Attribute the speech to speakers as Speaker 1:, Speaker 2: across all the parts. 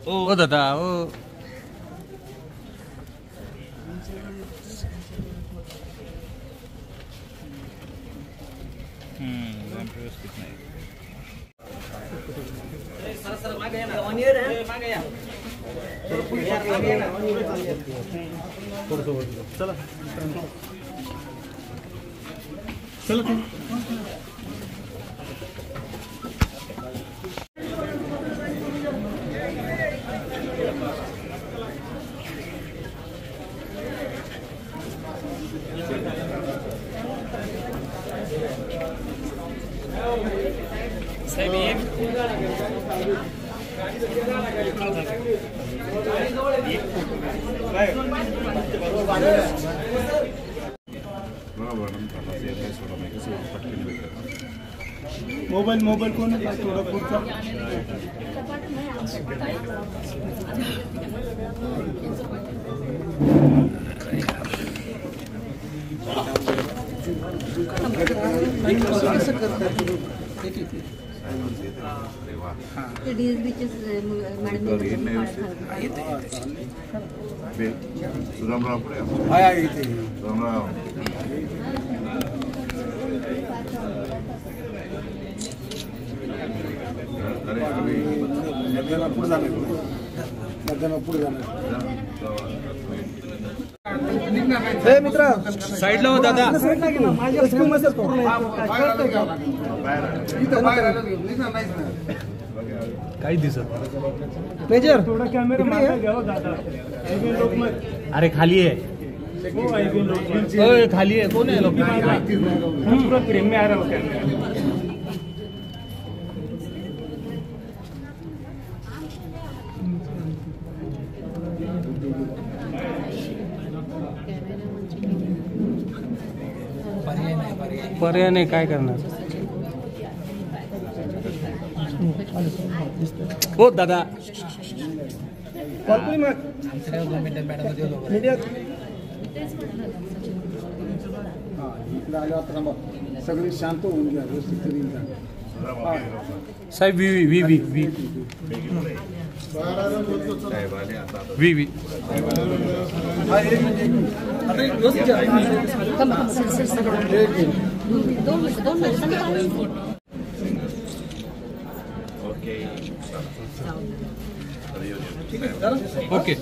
Speaker 1: ओ दादा ओ व्यवस्थित नाही. चला चला मोबाईल कोण थोडा पुढचा मित्र साईडला हो दादा. काही दिसत मेजर थोडा कॅमेरा अरे खाली आहे खाली आहे. कोण आहे लोक प्रेम में आ रहा है. पर्याय नाही काय करणार हो दादा.
Speaker 2: सगळे शांत होऊन घ्या
Speaker 1: साहेब. We we we we we we okay.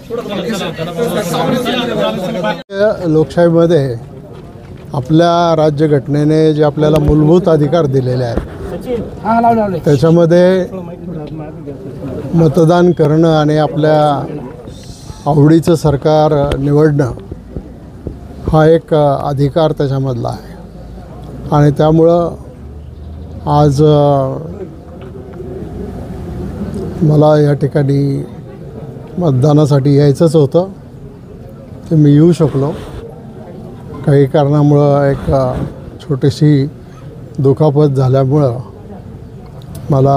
Speaker 2: लोकशाहीमध्ये आपल्या राज्यघटनेने जे आपल्याला मूलभूत अधिकार दिलेले आहेत त्याच्यामध्ये मतदान करणं आणि आपल्या आवडीचं सरकार निवडणं हा एक अधिकार त्याच्यामधला आहे. आणि त्यामुळं आज मला या ठिकाणी मतदानासाठी यायचंच होतं. ते मी येऊ शकलो. काही कारणामुळं एक छोटीशी दुखापत झाल्यामुळं मला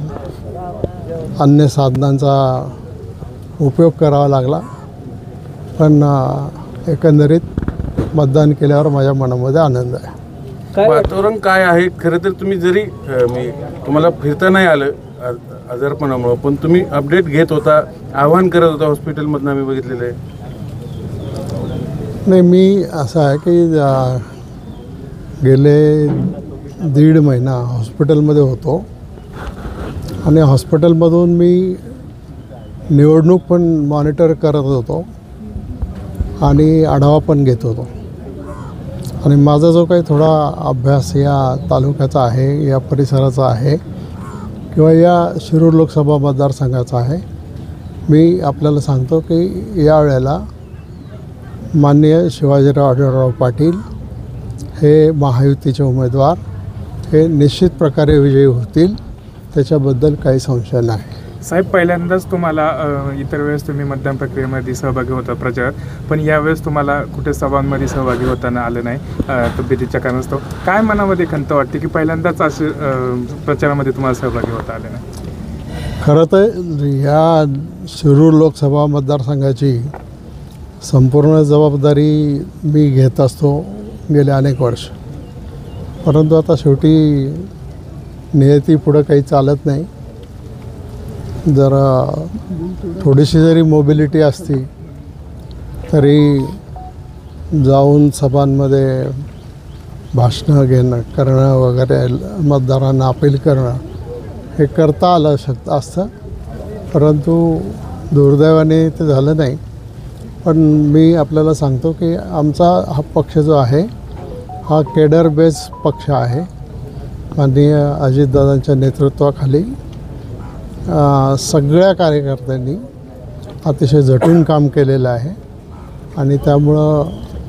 Speaker 2: अन्य साधनांचा उपयोग करावा लागला. पण एकंदरीत मतदान केल्यावर माझ्या मनामध्ये आनंद आहे.
Speaker 3: वातावरण काय आहे खरं तर तुम्ही जरी मी तुम्हाला फिरता नाही आलं आजारपणामुळं पण तुम्ही अपडेट घेत होता आव्हान करत होता हॉस्पिटलमधून आम्ही बघितलेलं आहे.
Speaker 2: नाही मी असं आहे की गेले 1.5 महिना हॉस्पिटलमध्ये होतो आणि हॉस्पिटलमधून मी निवडणूक पण मॉनिटर करत होतो आणि आढावा पण घेत होतो. आणि माझा जो काही थोडा अभ्यास या तालुक्याचा आहे या परिसराचा आहे किंवा या शिरूर लोकसभा मतदारसंघाचा आहे मी आपल्याला सांगतो की यावेळेला माननीय शिवाजीराव आढळराव पाटील हे महायुतीचे उमेदवार हे निश्चित प्रकारे विजयी होतील त्याच्याबद्दल काही संशय नाही.
Speaker 4: साहेब पहिल्यांदाच तुम्हाला इतर वेळेस तुम्ही मतदान प्रक्रियेमध्ये सहभागी होता प्रचारात पण यावेळेस तुम्हाला कुठे सभांमध्ये सहभागी होताना आलं नाही तब्येतीच्या कारणास्तव. काय मनामध्ये खंत वाटते की पहिल्यांदाच असे प्रचारामध्ये तुम्हाला सहभागी होता आले नाही?
Speaker 2: खरं तर या शिरूर लोकसभा मतदारसंघाची संपूर्ण जबाबदारी मी घेत असतो गेले अनेक वर्ष. परंतु आता शेवटी नियती पुढं काही चालत नाही जरा थोडीशी जरी मोबिलिटी असती तरी जाऊन सभांमध्ये भाषणं करणं वगैरे, मतदारांना अपील करणं हे करता आलं असतं, परंतु दुर्दैवाने ते झालं नाही. पण मी आपल्याला सांगतो की आमचा हा पक्ष जो आहे हा केडर बेस पक्ष आहे. माननीय अजितदादांच्या नेतृत्वाखाली सगळ्या कार्यकर्त्यांनी अतिशय झटून काम केलेलं आहे आणि त्यामुळं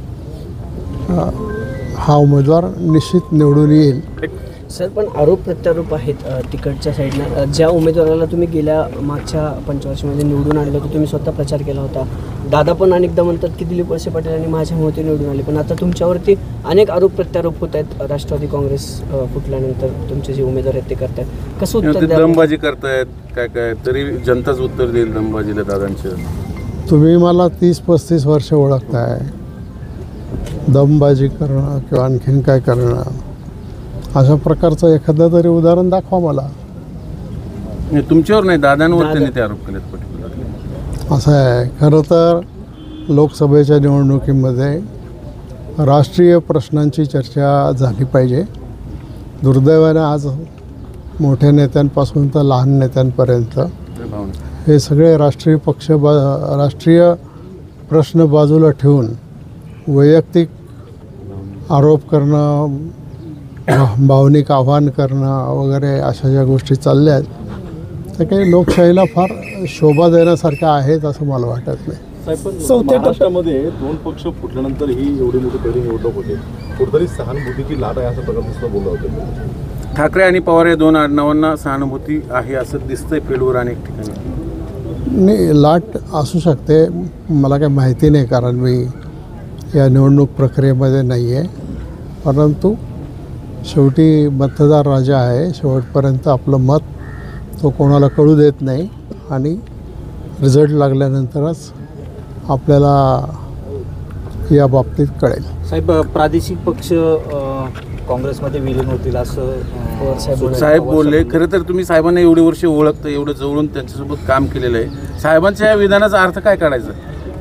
Speaker 2: हा उमेदवार निश्चित निवडून येईल.
Speaker 5: सर, पण आरोप प्रत्यारोप आहेत तिकडच्या साईडनं. ज्या उमेदवाराला तुम्ही गेल्या मागच्या पंचवर्षामध्ये निवडून आणलं होतं, तुम्ही स्वतः प्रचार केला होता. दादा पण अनेकदा म्हणतात की दिलीप वळसे पाटील आणि माझ्या मोहते निवडून आले, पण आता तुमच्यावरती अनेक आरोप प्रत्यारोप होत आहेत. राष्ट्रवादी काँग्रेस फुटल्यानंतर तुमचे जे उमेदवार आहेत ते करतायत, कसं उत्तर द्याल?
Speaker 3: दमबाजी करतायत काय तरी जनताच उत्तर देईल दमबाजीला दादांचं.
Speaker 2: तुम्ही मला 30-35 वर्ष ओळखताय. दमबाजी करणं किंवा आणखीन काय करणं अशा प्रकारचं एखादं तरी उदाहरण दाखवा मला.
Speaker 3: तुमच्यावर नाही, दादांवर त्यांनी ते आरोप केलेत पर्टिक्युलर.
Speaker 2: असं आहे, खरं तर लोकसभेच्या निवडणुकीमध्ये राष्ट्रीय प्रश्नांची चर्चा झाली पाहिजे. दुर्दैवाने आज मोठ्या नेत्यांपासून तर लहान नेत्यांपर्यंत हे सगळे राष्ट्रीय राष्ट्रीय प्रश्न बाजूला ठेवून वैयक्तिक आरोप करणं, भावनिक आव्हान करणं वगैरे अशा ज्या गोष्टी चालल्या आहेत त्या काही लोकशाहीला फार शोभा देण्यासारख्या आहेत असं मला वाटत नाही.
Speaker 6: महाराष्ट्रामध्ये 2 पक्ष फुटल्यानंतर ही एवढी मोठी पहिली निवडणूक होते, कुठेतरी सहानुभूतीची लाट आहे असं प्रकार बोललं होतं.
Speaker 3: ठाकरे आणि पवार या 2 आडनावांना सहानुभूती आहे असं दिसतंय फील्डवर अनेक ठिकाणी.
Speaker 2: नाही, लाट असू शकते, मला काही माहिती नाही कारण मी या निवडणूक प्रक्रियेमध्ये नाही आहे. परंतु शेवटी मतदार राजा आहे, शेवटपर्यंत आपलं मत तो कोणाला कळू देत नाही आणि रिझल्ट लागल्यानंतरच आपल्याला या बाबतीत कळेल.
Speaker 7: साहेब, प्रादेशिक पक्ष काँग्रेसमध्ये विलीन होतील असं
Speaker 3: साहेब बोलले. खरं तर तुम्ही साहेबांना एवढी वर्ष ओळखतं, एवढं जवळून त्यांच्यासोबत काम केलेलं आहे. साहेबांच्या या विधानाचा अर्थ काय काढायचा?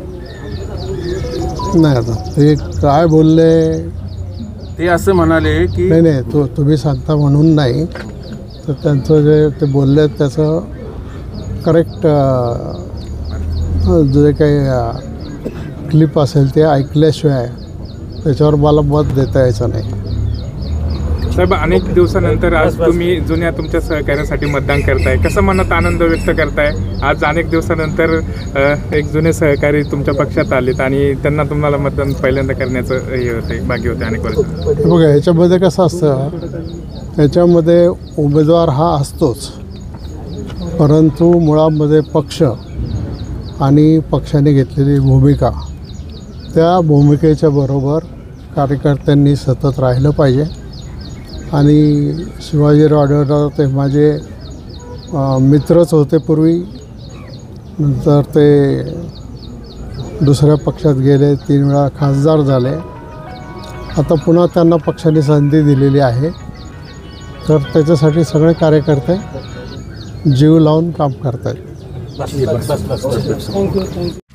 Speaker 2: नाही, आता ते काय बोलले
Speaker 3: ते असं म्हणाले की
Speaker 2: नाही तुम्ही सांगता म्हणून नाही, तर त्यांचं जे ते बोलले त्याचं करेक्ट जे काही क्लिप असेल ते ऐकल्याशिवाय त्याच्यावर मला मत देता यायचं नाही.
Speaker 4: साहेब, अनेक दिवसानंतर आज तुम्ही जुन्या तुमच्या सहकार्यासाठी मतदान करताय, कसं मनात आनंद व्यक्त करताय? आज अनेक दिवसानंतर एक जुने सहकारी तुमच्या पक्षात आलेत आणि त्यांना तुम्हाला मतदान पहिल्यांदा करण्याचं हे होतं, भाग्य होते अनेक वर्ष.
Speaker 2: बघा, ह्याच्यामध्ये कसं असतं, ह्याच्यामध्ये उमेदवार हा असतोच, परंतु मुळामध्ये पक्ष आणि पक्षाने घेतलेली भूमिका, त्या भूमिकेच्या बरोबर कार्यकर्त्यांनी सतत राहिलं पाहिजे. आणि शिवाजीराव आढळराव ते माझे मित्रच होते पूर्वी, नंतर ते दुसऱ्या पक्षात गेले, 3 वेळा खासदार झाले. आता पुन्हा त्यांना पक्षाने संधी दिलेली आहे, तर त्याच्यासाठी सगळे कार्यकर्ते जीव लावून काम करत आहेत.
Speaker 5: थँक्यू.